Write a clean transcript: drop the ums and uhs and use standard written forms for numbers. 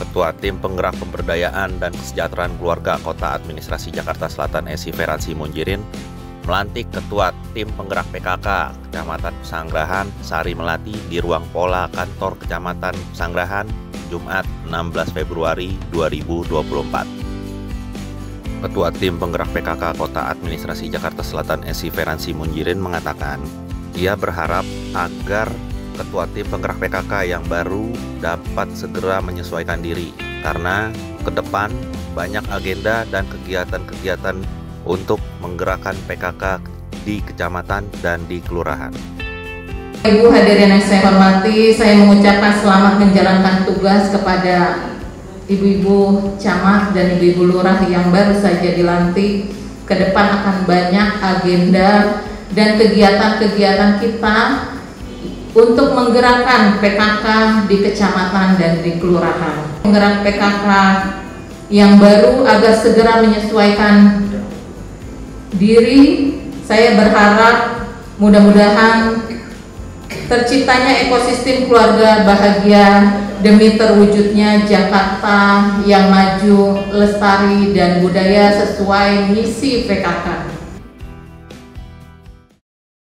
Ketua Tim Penggerak Pemberdayaan dan Kesejahteraan Keluarga Kota Administrasi Jakarta Selatan Esi Feransi Munjirin melantik Ketua Tim Penggerak PKK Kecamatan Pesanggerahan Sari Melati di ruang pola kantor Kecamatan Pesanggerahan Jumat 16 Februari 2024. Ketua Tim Penggerak PKK Kota Administrasi Jakarta Selatan Esi Feransi Munjirin mengatakan ia berharap agar Ketua Tim Penggerak PKK yang baru dapat segera menyesuaikan diri karena ke depan banyak agenda dan kegiatan-kegiatan untuk menggerakkan PKK di kecamatan dan di kelurahan. Ibu hadirin yang saya hormati, saya mengucapkan selamat menjalankan tugas kepada ibu-ibu camat dan ibu-ibu lurah yang baru saja dilantik. Ke depan akan banyak agenda dan kegiatan-kegiatan kita untuk menggerakkan PKK di kecamatan dan di kelurahan. Penggerak PKK yang baru agar segera menyesuaikan diri, saya berharap mudah-mudahan terciptanya ekosistem keluarga bahagia demi terwujudnya Jakarta yang maju, lestari, dan budaya sesuai misi PKK.